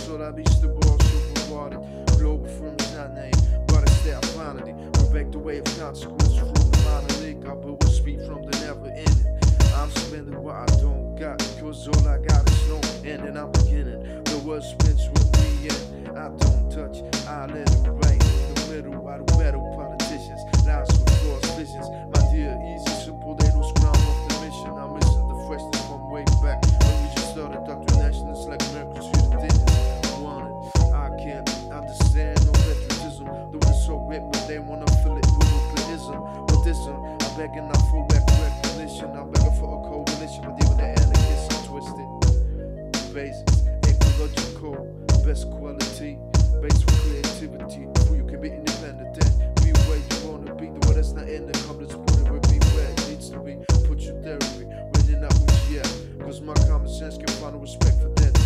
sola vista, ball super watered. Global firm is not named, but it's their quantity. Respect the way of consequence from the minor league. I put with speed from the never ending. I'm spending what I don't got, cause all I got is no end, and I'm beginning. The world spins with me, and I don't touch, I let it rain. In the middle, I do better politicians, lies with false visions. My dear, easy, simple, they lose ground off the mission. I'm missing the freshness from way back when we just started doctrination. It's like American street didn't want it. I can't understand no patriotism. The world is so great, but they wanna fill it with nuclearism. With this, I'm begging out for recognition. I'm begging for a coalition, but even the anarchists are twisted. Basics, ecological, best quality, base for creativity. Before you can be independent, then be where you wanna be. The world that's not in the come, let's put it where be where it needs to be. Put your therapy, running out with yeah. Cause my common sense can find no respect for that.